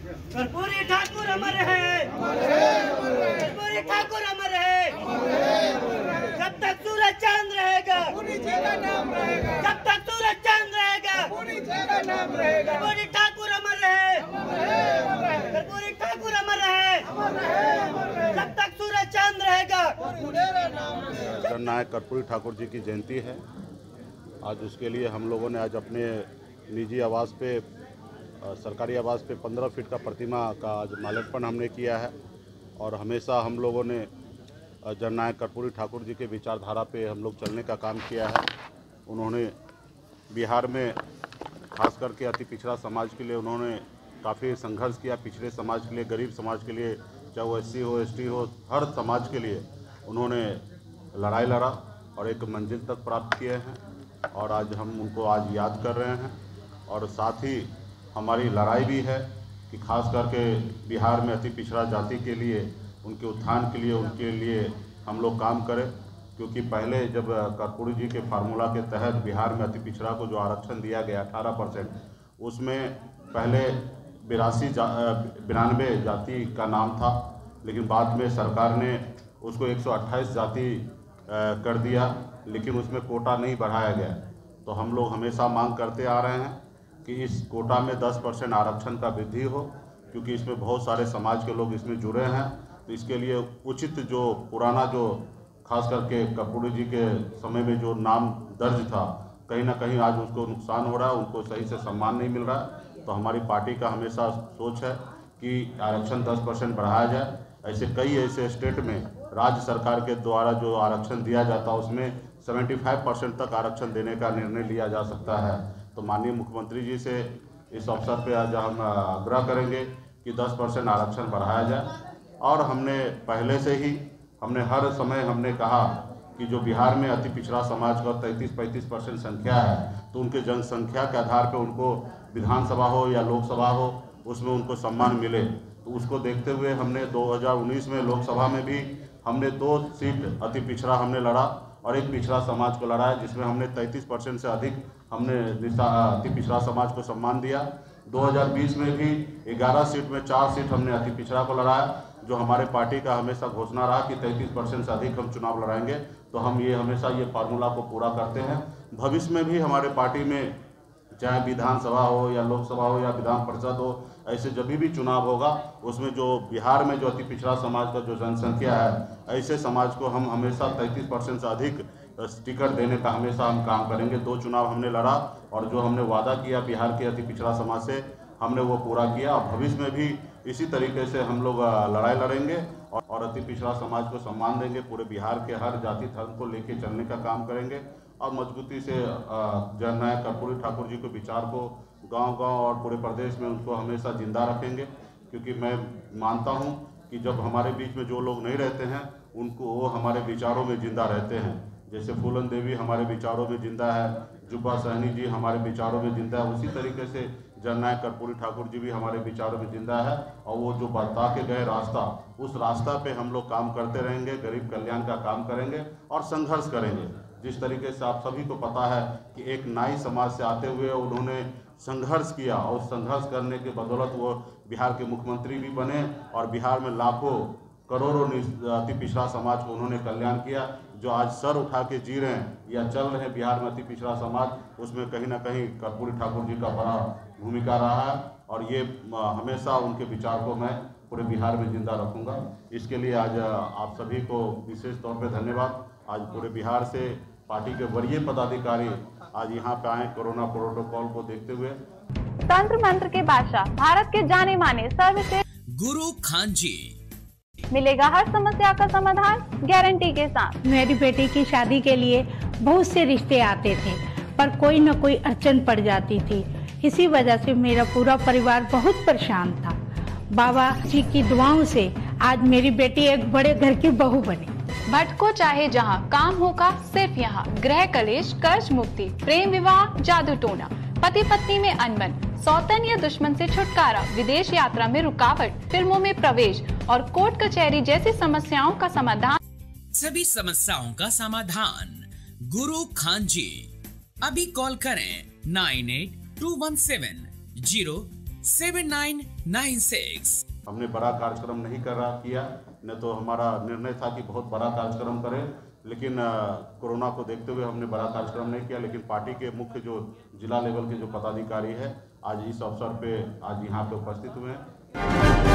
कर्पूरी ठाकुर अमर है, कर्पूरी ठाकुर अमर है। जब तक सूरज चांद रहेगा, जब तक सूरज चांद रहेगा, कर्पूरी ठाकुर अमर है, कर्पूरी ठाकुर अमर है। जब तक सूरज चांद रहेगा। जननायक कर्पूरी ठाकुर जी की जयंती है आज। उसके लिए हम लोगों ने आज अपने निजी आवास पे, सरकारी आवास पे 15 फीट का प्रतिमा का आज माल्यार्पण हमने किया है। और हमेशा हम लोगों ने जननायक कर्पूरी ठाकुर जी के विचारधारा पे हम लोग चलने का काम किया है। उन्होंने बिहार में खास करके अति पिछड़ा समाज के लिए उन्होंने काफ़ी संघर्ष किया। पिछड़े समाज के लिए, गरीब समाज के लिए, चाहे वो SC हो, ST हो, हर समाज के लिए उन्होंने लड़ाई लड़ा और एक मंजिल तक प्राप्त किए हैं। और आज हम उनको आज याद कर रहे हैं। और साथ ही हमारी लड़ाई भी है कि खास करके बिहार में अति पिछड़ा जाति के लिए, उनके उत्थान के लिए, उनके लिए हम लोग काम करें। क्योंकि पहले जब कर्पूरी जी के फार्मूला के तहत बिहार में अति पिछड़ा को जो आरक्षण दिया गया 18%, उसमें पहले 92 जाति का नाम था, लेकिन बाद में सरकार ने उसको 128 जाति कर दिया, लेकिन उसमें कोटा नहीं बढ़ाया गया। तो हम लोग हमेशा मांग करते आ रहे हैं कि इस कोटा में 10% आरक्षण का वृद्धि हो, क्योंकि इसमें बहुत सारे समाज के लोग इसमें जुड़े हैं। तो इसके लिए उचित जो पुराना जो खास करके कर्पूरी जी के समय में जो नाम दर्ज था, कहीं ना कहीं आज उसको नुकसान हो रहा है, उनको सही से सम्मान नहीं मिल रहा है। तो हमारी पार्टी का हमेशा सोच है कि आरक्षण 10% बढ़ाया जाए। ऐसे कई ऐसे स्टेट में राज्य सरकार के द्वारा जो आरक्षण दिया जाता है उसमें 75% तक आरक्षण देने का निर्णय लिया जा सकता है। तो माननीय मुख्यमंत्री जी से इस अवसर पे आज हम आग्रह करेंगे कि 10% आरक्षण बढ़ाया जाए। और हमने पहले से ही हर समय हमने कहा कि जो बिहार में अति पिछड़ा समाज का 33-35% संख्या है, तो उनके जनसंख्या के आधार पर उनको विधानसभा हो या लोकसभा हो, उसमें उनको सम्मान मिले। तो उसको देखते हुए हमने 2019 में लोकसभा में भी हमने 2 सीट अति पिछड़ा हमने लड़ा और एक पिछड़ा समाज को लड़ा है, जिसमें हमने 33% से अधिक हमने अति पिछड़ा समाज को सम्मान दिया। 2020 में भी 11 सीट में 4 सीट हमने अति पिछड़ा को लड़ाया, जो हमारे पार्टी का हमेशा घोषणा रहा कि 33% से अधिक हम चुनाव लड़ाएंगे। तो हम ये हमेशा ये फार्मूला को पूरा करते हैं। भविष्य में भी हमारे पार्टी में चाहे विधानसभा हो या लोकसभा हो या विधान परिषद हो, ऐसे जब भी चुनाव होगा उसमें जो बिहार में जो अति पिछड़ा समाज का जो जनसंख्या है, ऐसे समाज को हम हमेशा 33% से अधिक टिकट देने का हमेशा हम काम करेंगे। 2 चुनाव हमने लड़ा और जो हमने वादा किया बिहार के अति पिछड़ा समाज से, हमने वो पूरा किया। और भविष्य में भी इसी तरीके से हम लोग लड़ाई लड़ेंगे और अति पिछड़ा समाज को सम्मान देंगे। पूरे बिहार के हर जाति धर्म को लेके चलने का काम करेंगे और मजबूती से जननायक कर्पूरी ठाकुर जी के विचार को गांव-गांव और पूरे प्रदेश में उनको हमेशा जिंदा रखेंगे। क्योंकि मैं मानता हूं कि जब हमारे बीच में जो लोग नहीं रहते हैं, उनको वो हमारे विचारों में जिंदा रहते हैं। जैसे फूलन देवी हमारे विचारों में जिंदा है, जुब्बा सहनी जी हमारे विचारों में जिंदा है, उसी तरीके से जननायक कर्पूरी ठाकुर जी भी हमारे विचारों में जिंदा है। और वो जो बता के गए रास्ता, उस रास्ता पे हम लोग काम करते रहेंगे, गरीब कल्याण का काम करेंगे और संघर्ष करेंगे। जिस तरीके से आप सभी को पता है कि एक नाई समाज से आते हुए उन्होंने संघर्ष किया और संघर्ष करने के बदौलत वो बिहार के मुख्यमंत्री भी बने और बिहार में लाखों करोड़ों अति पिछड़ा समाज को उन्होंने कल्याण किया। जो आज सर उठा के जी रहे हैं या चल रहे हैं बिहार में अति पिछड़ा समाज, उसमें कहीं ना कहीं कर्पूरी ठाकुर जी का बड़ा भूमिका रहा है। और ये हमेशा उनके विचार को मैं पूरे बिहार में जिंदा रखूंगा। इसके लिए आज आप सभी को विशेष तौर पे धन्यवाद। आज पूरे बिहार से पार्टी के वरीय पदाधिकारी आज यहाँ पे आए कोरोना प्रोटोकॉल को देखते हुए। तंत्र मंत्र के बादशाह, भारत के जाने माने सर्वश्रेष्ठ गुरु खान जी, मिलेगा हर समस्या का समाधान गारंटी के साथ। मेरी बेटी की शादी के लिए बहुत से रिश्ते आते थे, पर कोई न कोई अड़चन पड़ जाती थी। इसी वजह से मेरा पूरा परिवार बहुत परेशान था। बाबा जी की दुआओं से आज मेरी बेटी एक बड़े घर की बहू बनी। भटको चाहे जहां, काम होगा सिर्फ यहाँ। गृह कलेश, कर्ज मुक्ति, प्रेम विवाह, जादू टोना, पति पत्नी में अनबन, सौतन या दुश्मन से छुटकारा, विदेश यात्रा में रुकावट, फिल्मों में प्रवेश और कोर्ट कचहरी जैसी समस्याओं का समाधान। सभी समस्याओं का समाधान गुरु खान जी। अभी कॉल करें 982170 7996। हमने बड़ा कार्यक्रम नहीं किया, न तो हमारा निर्णय था कि बहुत बड़ा कार्यक्रम करें, लेकिन कोरोना को देखते हुए हमने बड़ा कार्यक्रम नहीं किया। लेकिन पार्टी के मुख्य जो जिला लेवल के जो पदाधिकारी है आज इस अवसर पे आज यहाँ पे उपस्थित हुए हैं।